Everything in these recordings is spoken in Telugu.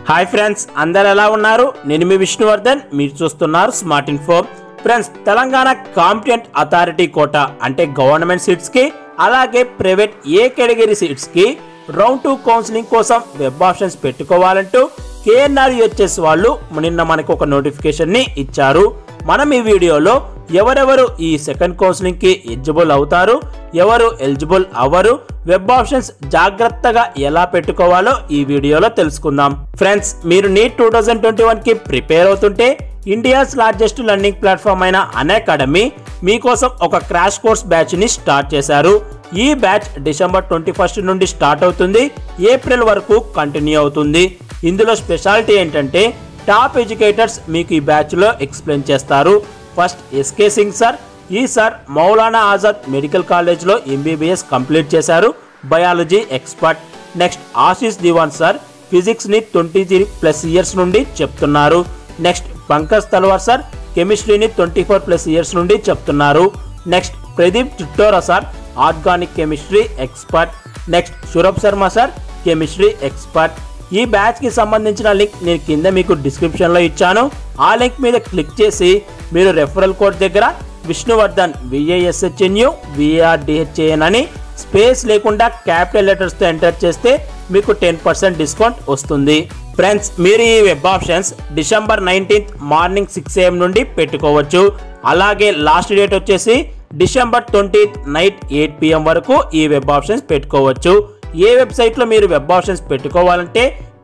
హాయ్ ఫ్రెండ్స్, అందరు ఎలా ఉన్నారు? నేను మీ విష్ణువర్ధన్, మీరు చూస్తున్నారు smart info. Friends, Telangana competent authority quota అంటే గవర్నమెంట్ సీట్స్ కి అలాగే ప్రైవేట్ ఏ కేటగిరీ సీట్స్ కి రౌండ్ 2 కౌన్సిలింగ్ కోసం వెబ్ ఆప్షన్స్ పెట్టుకోవాలంటూ KNRHS వాళ్ళు నిన్న మనకు ఒక నోటిఫికేషన్ ని ఇచ్చారు. మనం ఈ వీడియోలో ఎవరెవరు ఈ సెకండ్ కౌన్సిలింగ్ కి ఎలిజిబుల్ అవుతారు, ఎవరు ఎలిజిబుల్ అవ్వరు, వెబ్ ఆప్షన్స్ జాగ్రత్తగా ఎలా పెట్టుకోవాలో ఈ వీడియోలో తెలుసుకుందాం. ఫ్రెండ్స్, మీరు నీట్ 2021 కి ప్రిపేర్ అవుతుంటే ఇండియాస్ లార్జెస్ట్ లెర్నింగ్ ప్లాట్ఫామ్ అయిన unacademy మీకోసం ఒక క్రాష్ కోర్స్ బ్యాచ్ ని స్టార్ట్ చేశారు. ఈ బ్యాచ్ డిసెంబర్ 21 నుండి స్టార్ట్ అవుతుంది, ఏప్రిల్ వరకు కంటిన్యూ అవుతుంది. ఇందులో స్పెషాలిటీ ఏంటంటే టాప్ ఎడ్యుకేటర్స్ మీకు ఈ బ్యాచ్ లో ఎక్స్ప్లెయిన్ చేస్తారు. ఫస్ట్ SK సింగ్ సార్, ఈ sir Maulana Azad medical college లో MBBS కంప్లీట్ చేశారు, biology expert. Next Ashish Diwan sir physics ని 23+ ఇయర్స్ నుండి చెప్తున్నారు. నెక్స్ట్ పంకజ్ తల్వార్ సార్ కెమిస్ట్రీని 24+ ఇయర్స్ నుండి చెప్తున్నారు. Next Pradeep Chittora sir organic chemistry expert. Next Saurabh Sharma sir chemistry expert. ఈ బ్యాచ్ కి సంబంధించిన లింక్ నేను కింద మీకు డిస్క్రిప్షన్ లో ఇచ్చాను. ఆ లింక్ మీద క్లిక్ చేసి మీరు రెఫరల్ కోడ్ దగ్గర విష్ణువర్ధన్ VISHNUVARDHAN అని స్పేస్ లేకుండా క్యాపిటల్ లెటర్స్ తో ఎంటర్ చేస్తే మీకు 10% డిస్కౌంట్ వస్తుంది. ఫ్రెండ్స్, మీరు ఈ web options December 19th morning 6 AM నుండి పెట్టుకోవచ్చు. అలాగే లాస్ట్ డేట్ వచ్చేసి డిసెంబర్ 20th నైట్ 8 PM వరకు ఈ వెబ్ ఆప్షన్స్ పెట్టుకోవచ్చు. ఏ వెబ్సైట్లో మీరు వెబ్ ఆప్షన్స్ పెట్టుకోవాలంటే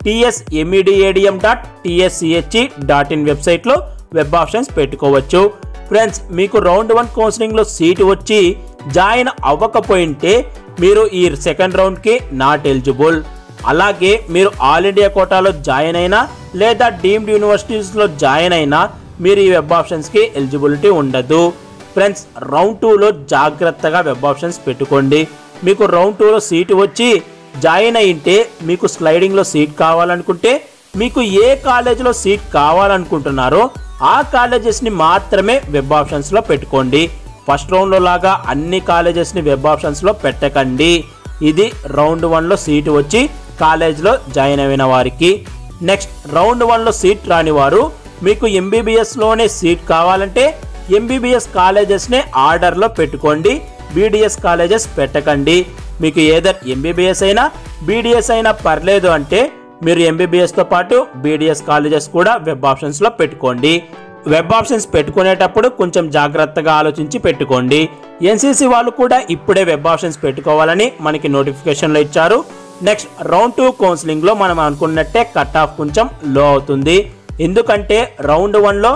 tsmedadium.tsch.in వెబ్సైట్లో వెబ్ ఆప్షన్స్ పెట్టుకోవచ్చు. ఫ్రెండ్స్, మీకు రౌండ్ 1 కౌన్సిలింగ్లో సీట్ వచ్చి జాయిన్ అవ్వకపోయింటే మీరు ఈ సెకండ్ రౌండ్కి నాట్ ఎలిజిబుల్. అలాగే మీరు ఆల్ ఇండియా కోటాలో జాయిన్ అయినా లేదా డీమ్డ్ యూనివర్సిటీస్లో జాయిన్ అయినా మీరు ఈ వెబ్ ఆప్షన్స్కి ఎలిజిబిలిటీ ఉండదు. ఫ్రెండ్స్, రౌండ్ 2లో జాగ్రత్తగా వెబ్ ఆప్షన్స్ పెట్టుకోండి. మీకు రౌండ్ 2లో సీట్ వచ్చి జాయిన్ అయింటే మీకు స్లైడింగ్లో సీట్ కావాలనుకుంటే మీకు ఏ కాలేజీలో సీట్ కావాలనుకుంటున్నారో ఆ కాలేజెస్ని మాత్రమే వెబ్ ఆప్షన్స్లో పెట్టుకోండి. ఫస్ట్ రౌండ్లో లాగా అన్ని కాలేజెస్ని వెబ్ ఆప్షన్స్లో పెట్టకండి. ఇది రౌండ్ 1లో సీట్ వచ్చి కాలేజ్లో జాయిన్ అయిన వారికి. నెక్స్ట్ రౌండ్ 1లో సీట్ రాని వారు మీకు MBBSలోనే సీట్ కావాలంటే MBBS కాలేజెస్నే ఆర్డర్లో పెట్టుకోండి, BDS కాలేజెస్ పెట్టకండి. మీకు ఏదర్ MBBS అయినా BDS అయినా పర్లేదు అంటే మీరు MBBSతో పాటు BDS కాలేజెస్ కూడా వెబ్ ఆప్షన్స్లో పెట్టుకోండి. వెబ్ ఆప్షన్స్ పెట్టుకునేటప్పుడు కొంచెం జాగ్రత్తగా ఆలోచించి పెట్టుకోండి. NCC వాళ్ళు కూడా ఇప్పుడే వెబ్ ఆప్షన్స్ పెట్టుకోవాలని మనకి నోటిఫికేషన్లో ఇచ్చారు. నెక్స్ట్ రౌండ్ 2 కౌన్సిలింగ్లో మనం అనుకున్నట్టే కట్ ఆఫ్ కొంచెం లో అవుతుంది. ఎందుకంటే రౌండ్ 1లో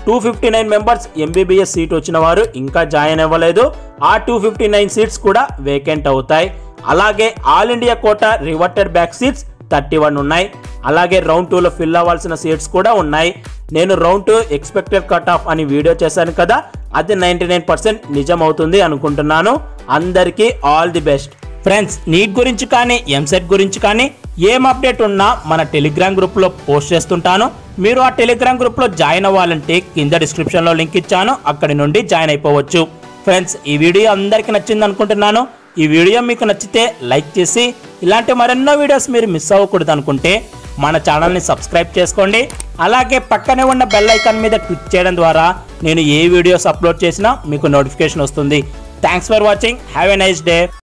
259 మెంబర్స్ MBBS సీట్ వచ్చిన వారు ఇంకా జాయిన్ అవ్వలేదు. ఆ 259 సీట్స్ కూడా వేకెంట్ అవుతాయి. అలాగే all India quota reverted back seats 31 ఉన్నాయి. అలాగే రౌండ్ 2లో ఫిల్ అవ్వాల్సిన సీట్స్ కూడా ఉన్నాయి. నేను రౌండ్ 2 ఎక్స్పెక్టెడ్ కట్ ఆఫ్ అని వీడియో చేశాను కదా, అది 99% నిజం అవుతుంది అనుకుంటున్నాను. అందరికీ all the best. Friends, NEET గురించి కానీ ఎంసెట్ గురించి కానీ ఏం అప్డేట్ ఉన్నా మన టెలిగ్రామ్ గ్రూప్లో పోస్ట్ చేస్తుంటాను. మీరు ఆ టెలిగ్రామ్ గ్రూప్లో జాయిన్ అవ్వాలంటే కింద డిస్క్రిప్షన్లో లింక్ ఇచ్చాను, అక్కడి నుండి జాయిన్ అయిపోవచ్చు. ఫ్రెండ్స్, ఈ వీడియో అందరికీ నచ్చింది అనుకుంటున్నాను. ఈ వీడియో మీకు నచ్చితే లైక్ చేసి ఇలాంటి మరెన్నో వీడియోస్ మీరు మిస్ అవ్వకూడదు అనుకుంటే మన ఛానల్ని సబ్స్క్రైబ్ చేసుకోండి. అలాగే పక్కనే ఉన్న బెల్ ఐకాన్ మీద క్లిక్ చేయడం ద్వారా నేను ఏ వీడియోస్ అప్లోడ్ చేసినా మీకు నోటిఫికేషన్ వస్తుంది. Thanks for watching. Have a nice day.